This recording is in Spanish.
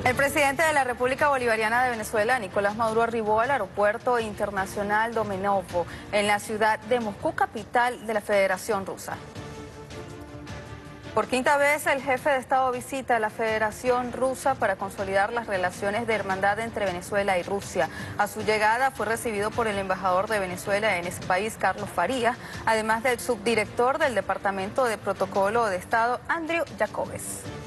El presidente de la República Bolivariana de Venezuela, Nicolás Maduro, arribó al aeropuerto internacional Domenovo en la ciudad de Moscú, capital de la Federación Rusa. Por quinta vez, el jefe de Estado visita la Federación Rusa para consolidar las relaciones de hermandad entre Venezuela y Rusia. A su llegada fue recibido por el embajador de Venezuela en ese país, Carlos Farías, además del subdirector del Departamento de Protocolo de Estado, Andrew Jacobes.